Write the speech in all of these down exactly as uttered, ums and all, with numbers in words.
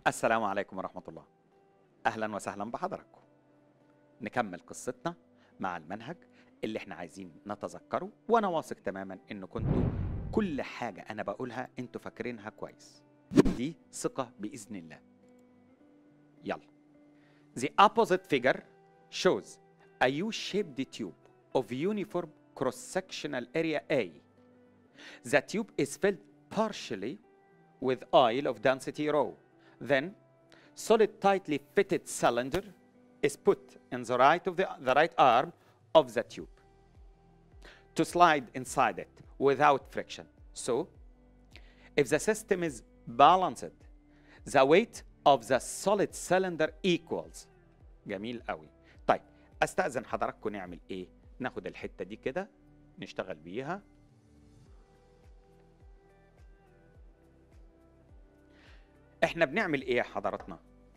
السلام عليكم ورحمة الله. أهلا وسهلا بحضراتكم. نكمل قصتنا مع المنهج اللي احنا عايزين نتذكره، وأنا واثق تماما إن كنتوا كل حاجة أنا بقولها انتوا فاكرينها كويس. دي ثقة بإذن الله. يلا. The opposite figure shows a U-shaped tube of uniform cross-sectional area A. The tube is filled partially with oil of density rho. Then, solid tightly fitted cylinder is put in the right of the, the right arm of the tube to slide inside it without friction. So, if the system is balanced, the weight of the solid cylinder equals. جميل قوي. طيب، استأذن حضراتكم نعمل ايه؟ ناخد الحتة دي كده نشتغل بيها. احنا بنعمل ايه يا حضراتنا؟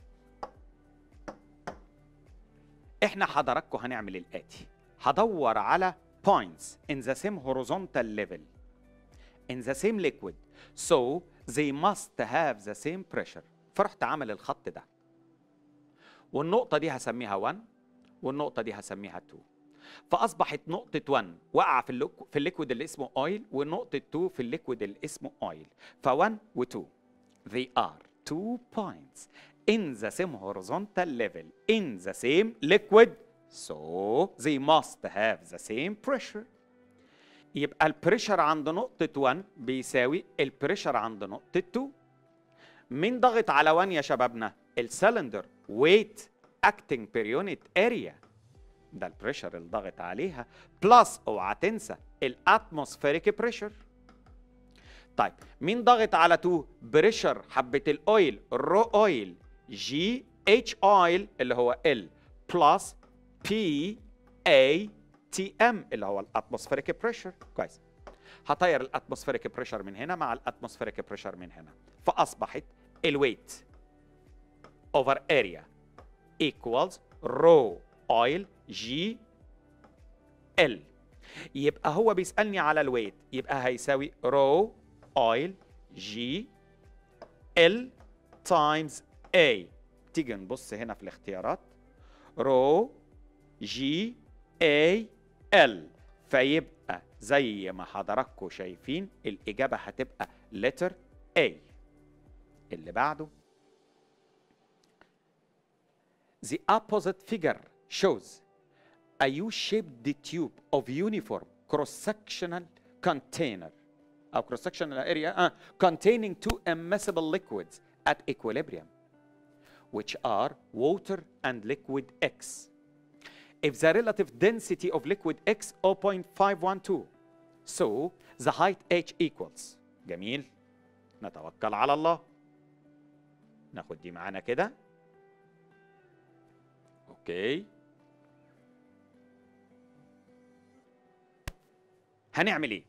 احنا حضراتكم هنعمل الاتي. هدور على points in the same horizontal level in the same liquid so they must have the same pressure. فرحت عامل الخط ده، والنقطة دي هسميها واحد والنقطة دي هسميها اتنين. فأصبحت نقطة واحد وقع في الليكو في الليكويد اللي اسمه اويل، ونقطة اتنين في الليكويد اللي اسمه اويل. ف1 و2 they are two points in the same horizontal level in the same liquid so they must have the same pressure. يبقى البريشر عند نقطة واحد بيساوي البريشر عند نقطة اتنين. مين ضغط على واحد يا شبابنا؟ السلندر. weight acting per unit area، ده البريشر اللي ضغط عليها، بلس اوعى تنسى الاتموسفيريك بريشر. طيب، مين ضغط على اتنين؟ بريشر حبة الاويل، الرو اويل، جي اتش اويل اللي هو ال بلس بي اي تي ام اللي هو الاتموسفيريك بريشر. كويس. هطير الاتموسفيريك بريشر من هنا مع الاتموسفيريك بريشر من هنا، فاصبحت الويت اوفر اريا equals رو اويل جي ال. يبقى هو بيسألني على الويت، يبقى هيساوي رو اويل جي ال تايمز اي. تيجي نبص هنا في الاختيارات، رو جي اي ال، فيبقى زي ما حضراتكم شايفين الإجابة هتبقى letter A. اللي بعده. The opposite figure shows a U-shaped tube of uniform cross-sectional container أو cross-sectional area uh, containing two immiscible liquids at equilibrium, which are water and liquid X. If the relative density of liquid X zero point five one two, so the height H equals. جميل. نتوكل على الله. ناخد دي معانا كده. اوكي. هنعمل ايه؟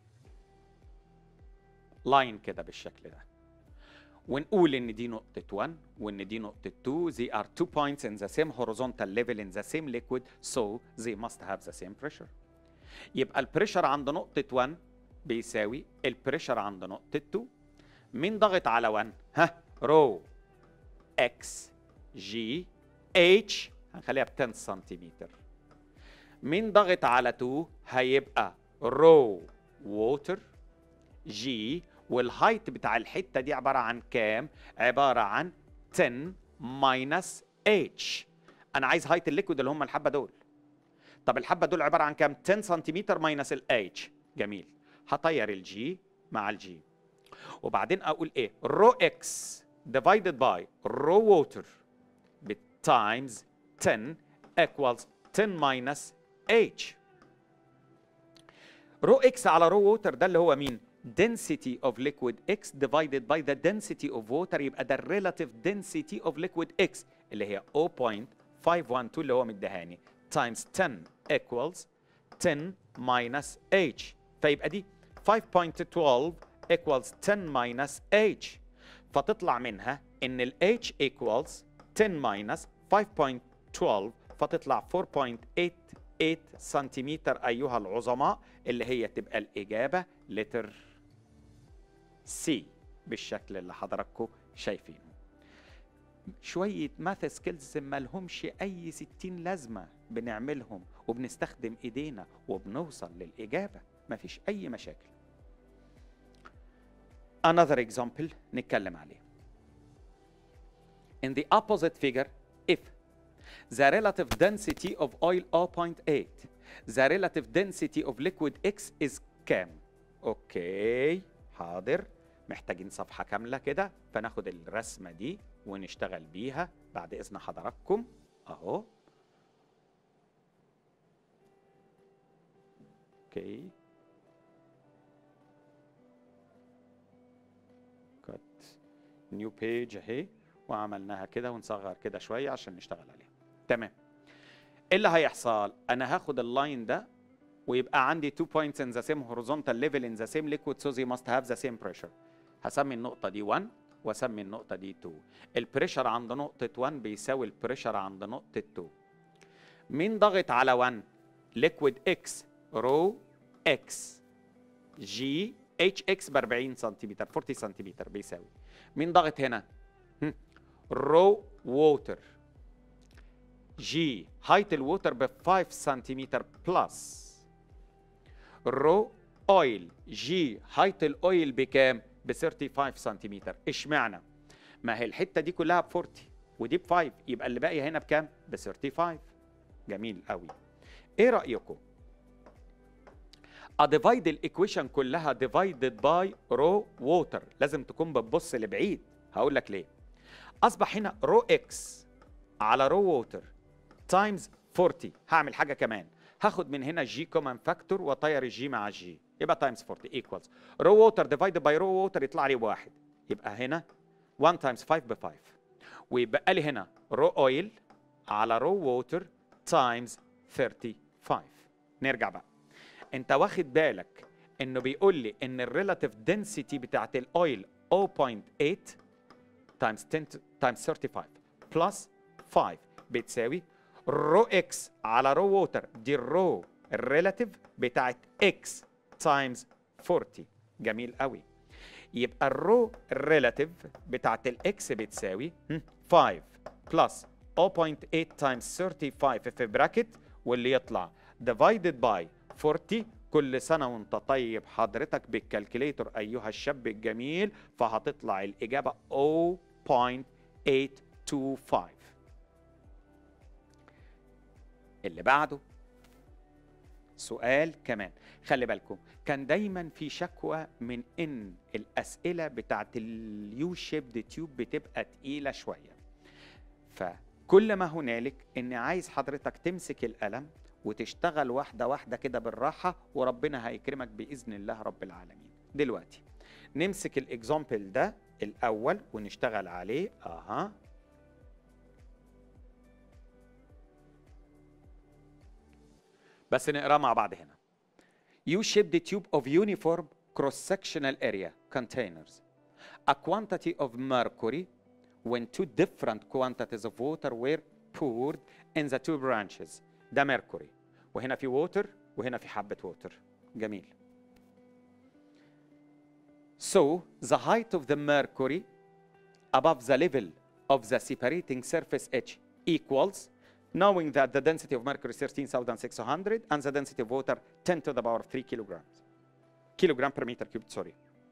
لاين كده بالشكل ده، ونقول ان دي نقطة واحد وان دي نقطة اتنين. they are two points in the same horizontal level in the same liquid so they must have the same pressure. يبقى البريشر عند نقطة واحد بيساوي البريشر عند نقطة اتنين. مين ضغط على واحد؟ ها، رو اكس جي اتش، هنخليها ب عشرة سنتيمتر. مين ضغط على اتنين؟ هيبقى رو ووتر جي، والهايت بتاع الحته دي عباره عن كام؟ عباره عن عشرة ماينس اتش. انا عايز هايت الليكويد اللي هم الحبه دول. طب الحبه دول عباره عن كام؟ عشرة سنتيمتر ماينس الاتش. جميل. هطير الجي مع الجي، وبعدين اقول ايه؟ رو اكس ديفايدد باي رو ووتر تايمز عشرة equals عشرة ماينس اتش. رو اكس على رو ووتر ده اللي هو مين؟ density of liquid X divided by the density of water، يبقى ده relative density of liquid X اللي هي zero point five one two اللي هو مديهاني times عشرة equals عشرة minus H، فيبقى دي five point one two equals عشرة minus H، فتطلع منها ان ال H equals عشرة minus five point one two، فتطلع four point eight eight سنتيمتر ايها العظماء، اللي هي تبقى الاجابه لتر سي بالشكل اللي حضراتكم شايفينه. شويه ماث سكيلز ما لهمش اي ستين لازمه بنعملهم وبنستخدم ايدينا وبنوصل للاجابه، مفيش اي مشاكل. another example نتكلم عليه. in the opposite figure, if the relative density of oil zero point eight, the relative density of liquid X is كام؟ اوكي حاضر، محتاجين صفحة كاملة كده، فناخد الرسمة دي ونشتغل بيها بعد إذن حضراتكم أهو. اوكي كات نيو بيج اهي، وعملناها كده ونصغر كده شوية عشان نشتغل عليها. تمام. ايه اللي هيحصل؟ انا هاخد اللاين ده ويبقى عندي two points in the same horizontal level in the same liquid so they must have the same pressure. هسمي النقطة دي واحد واسمي النقطة دي اتنين. البريشر عند نقطة واحد بيساوي البريشر عند نقطة اتنين. مين ضغط على واحد؟ liquid X رو X G H X ب أربعين سنتيمتر أربعين سنتيمتر بيساوي. مين ضغط هنا؟ رو ووتر جي هايت الووتر ب خمسة سنتيمتر بلس رو اويل جي هايت الاويل بكام؟ ب خمسة وثلاثين سنتيمتر. اشمعنى؟ ما هي الحته دي كلها ب أربعين ودي ب خمسة، يبقى اللي باقي هنا بكام؟ ب خمسة وثلاثين. جميل قوي. ايه رايكم؟ اديفايد الايكويشن كلها ديفايدد باي رو ووتر، لازم تكون بتبص لبعيد. هقول لك ليه. اصبح هنا رو اكس على رو ووتر تايمز أربعين. هعمل حاجه كمان، هاخد من هنا جي كومن فاكتور واطير الجي مع الجي، يبقى تايمز أربعين ايكوالز رو ووتر ديفايدد باي رو ووتر يطلع لي بواحد، يبقى هنا واحد تايمز خمسة ب خمسة، ويبقى لي هنا رو اويل على رو ووتر تايمز خمسة وثلاثين. نرجع بقى، انت واخد بالك انه بيقول لي ان الريلاتيف دنسيتي بتاعت الاويل صفر فاصلة ثمانية تايمز عشرة تايمز خمسة وثلاثين بلس خمسة بتساوي رو اكس على رو ووتر، دي الرو الريلاتيف بتاعت اكس تايمز أربعين. جميل قوي. يبقى الرو الريلاتيف بتاعت الاكس بتساوي خمسة بلس صفر فاصلة ثمانية تايمز خمسة وثلاثين في براكت، واللي يطلع ديفايدد باي أربعين. كل سنة وانت طيب حضرتك بالكالكوليتر أيها الشاب الجميل، فهتطلع الإجابة صفر فاصلة ثمانية اثنين خمسة. اللي بعده سؤال كمان. خلي بالكم كان دايما في شكوى من ان الاسئله بتاعت اليو شيبد تيوب بتبقى تقيله شويه، فكل ما هنالك ان عايز حضرتك تمسك القلم وتشتغل واحده واحده كده بالراحه، وربنا هيكرمك باذن الله رب العالمين. دلوقتي نمسك الاكزامبل ده الاول ونشتغل عليه. اها بس نقرا مع بعض هنا. U-shaped tube of uniform cross-sectional area containers a quantity of mercury when two different quantities of water were poured in the two branches. ده mercury، وهنا في water وهنا في حبة water. جميل. So the height of the mercury above the level of the separating surface H equals, knowing that the density of mercury is thirteen thousand six hundred and the density of water ten to the power of three kilograms. kilogram per meter cubed, sorry.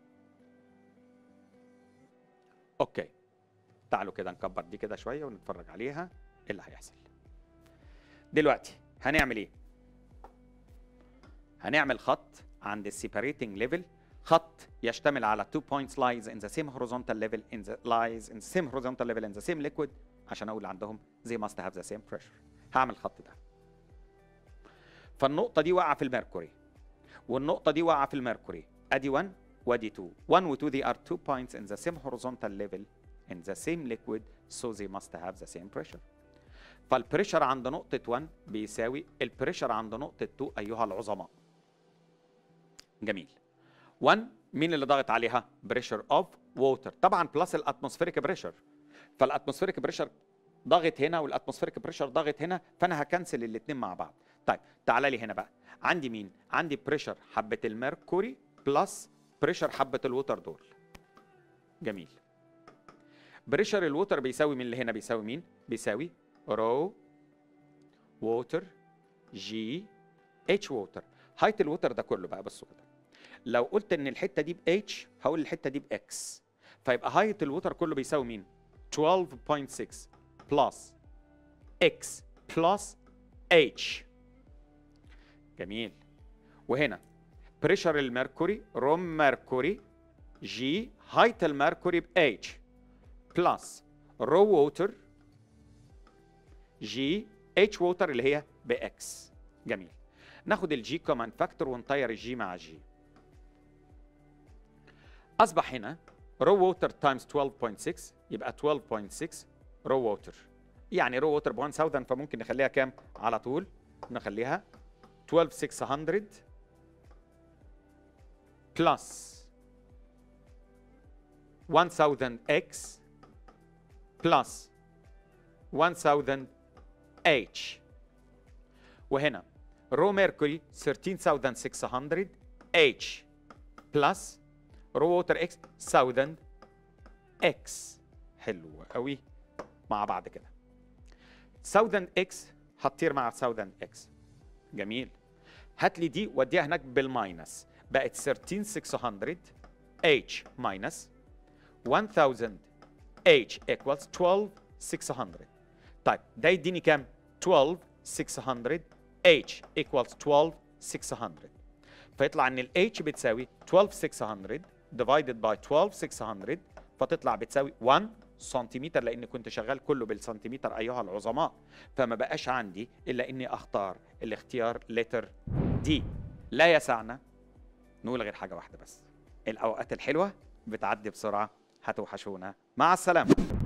اوكي تعالوا كده نكبر دي كده شويه ونتفرج عليها ايه اللي هيحصل. دلوقتي هنعمل ايه؟ هنعمل خط عند السيبريتنج ليفل، خط يشتمل على two points lies in the same horizontal level in the lies in the same horizontal level in the same liquid، عشان اقول عندهم they must have the same pressure. هعمل الخط ده، فالنقطه دي واقعه في الميركوري والنقطه دي واقعه في الميركوري، ادي واحد وادي اتنين. واحد و اتنين they are two points in the same horizontal level in the same liquid so they must have the same pressure. فالبريشر عند نقطه واحد بيساوي البريشر عند نقطه اتنين ايها العظماء. جميل. واحد مين اللي ضاغط عليها؟ بريشر اوف ووتر، طبعا بلس الاتموسفيريك بريشر، فالاتموسفيريك بريشر ضاغط هنا والاتموسفيريك بريشر ضاغط هنا، فانا هكنسل الاثنين مع بعض. طيب تعالى لي هنا بقى، عندي مين؟ عندي بريشر حبه الميركوري بلس بريشر حبه الووتر دول. جميل. بريشر الووتر بيساوي مين اللي هنا؟ بيساوي مين؟ بيساوي رو ووتر جي اتش ووتر. هايت الووتر ده كله بقى بصوا كده، لو قلت ان الحته دي باتش هقول الحته دي باكس، فيبقى هايت الووتر كله بيساوي مين؟ اثنا عشر فاصلة ستة بلس اكس بلس اتش. جميل. وهنا بريشر الميركوري روم ميركوري جي هايت الميركوري ب H بلس رو ووتر جي اتش ووتر اللي هي ب X. جميل. ناخد الجي كومن فاكتور ونطير الجي مع جي. اصبح هنا رو ووتر تايمز اثنا عشر فاصلة ستة يبقى اثنا عشر فاصلة ستة رو ووتر، يعني رو ووتر ب ألف فممكن نخليها كام على طول؟ نخليها اثنا عشر ستمية بلس ألف اكس بلس ألف اتش. وهنا رو ميركوري ثلاثة عشر ستمية اتش بلس رو ووتر اكس ألف اكس. حلو قوي مع بعض كده. ألف اكس هتطير مع ألف اكس. جميل. هات لي دي وديها هناك بالماينس، بقت ثلاثة عشر ستمية اتش ماينس ألف اتش equals اثنا عشر ستمية. طيب ده يديني كام؟ اثنا عشر ستمية اتش equals اثنا عشر ستمية، فيطلع ان ال H بتساوي اثنا عشر ستمية divided by اثنا عشر ستمية، فتطلع بتساوي واحد سنتيمتر، لان كنت شغال كله بالسنتيمتر ايها العظماء، فما بقاش عندي الا اني اختار الاختيار لتر دي. لا يسعنا نقول غير حاجه واحده بس، الاوقات الحلوه بتعدي بسرعه، هتوحشونا، مع السلامه.